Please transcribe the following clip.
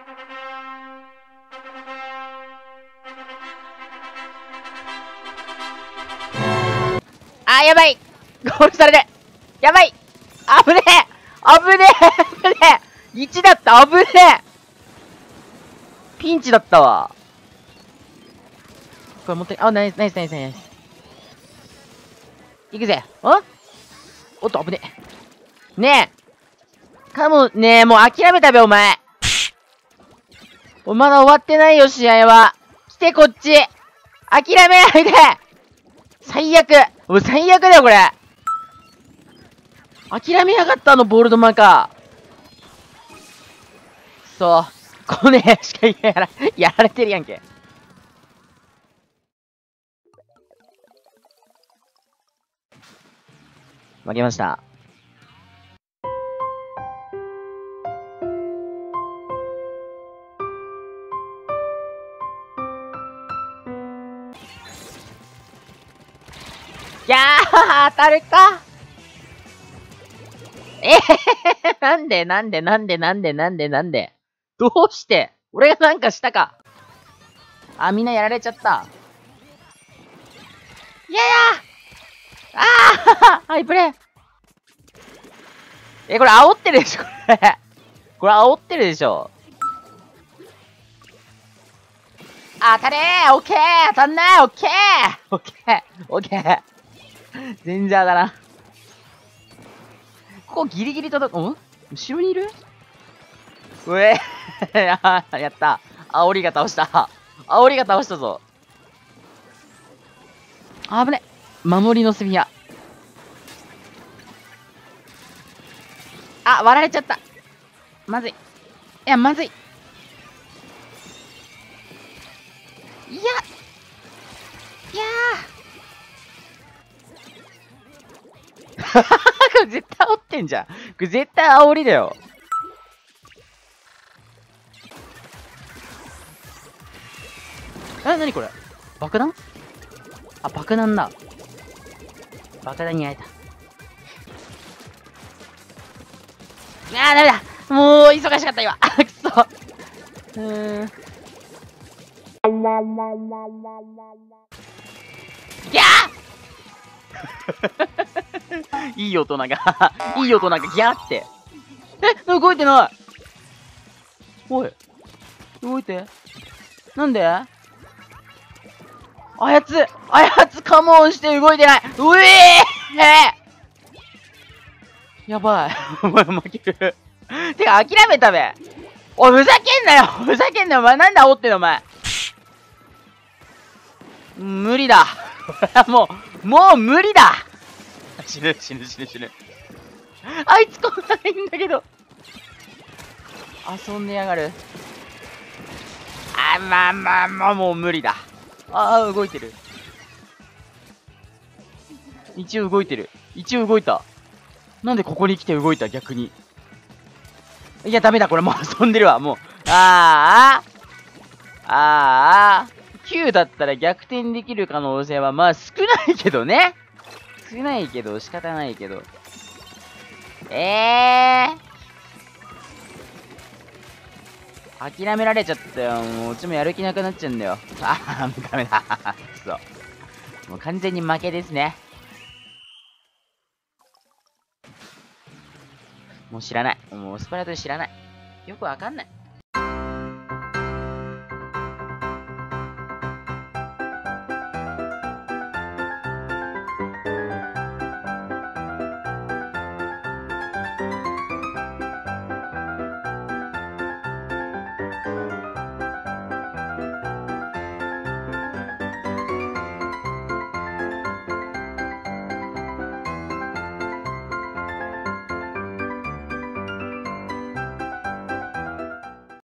あー、やばい。ゴールされる。やばい。危ねえ。危ねえ。危ねえ。1だった。危ねえ。ピンチだったわ。これ持って、あ、ナイス、ナイス、ナイス、ナイス。いくぜ。おっと、危ねえ。ねえ。ねえ、もう諦めたべ、お前。まだ終わってないよ、試合は。来て、こっち。諦めないで。最悪。もう最悪だよ、これ。諦めやがった、ボールドマーカー。そう。こねしかやられてるやんけ。負けました。いやー、当たるか。なんでどうして俺がなんかしたか。あ、みんなやられちゃった。いやいやハイプレイ。これ煽ってるでしょ、これ。これ煽ってるでしょ。当たれー、オッケー、当たんない、オッケー、オッケー、オッケー。全然当たらん。ここギリギリ届く。後ろにいる。うえやった。煽りが倒した。煽りが倒したぞ。あぶね。守りのスフィア。あ、割られちゃった。まずい。いや、まずい。いや。いやー。これ絶対煽ってんじゃん。これ絶対煽りだよ。なにこれ爆弾。あ、爆弾だ。爆弾に会えた。ダメだ。もう、忙しかった、今。くそ。ギャーいい大人がいい大人がギャーって。動いてない。おい。動いて。なんであやつカモンして動いてない。うえやばい。お前負ける。てか、諦めたべ。おい、ふざけんなよ。お前、なんで煽ってんの、お前。無理だ。もう無理だ。死ぬ。あいつ来ないんだけど。遊んでやがる。もう無理だ。動いてる。一応動いた。なんでここに来て動いた、逆に。いや、ダメだ、これもう遊んでるわ、もう。9だったら逆転できる可能性は、まあ少ないけどね。仕方ないけど。諦められちゃったよ。もう、うちもやる気なくなっちゃうんだよ。もうダメだ。くそ。もう完全に負けですね。もう知らない。もうスプラトゥーン知らない。よくわかんない。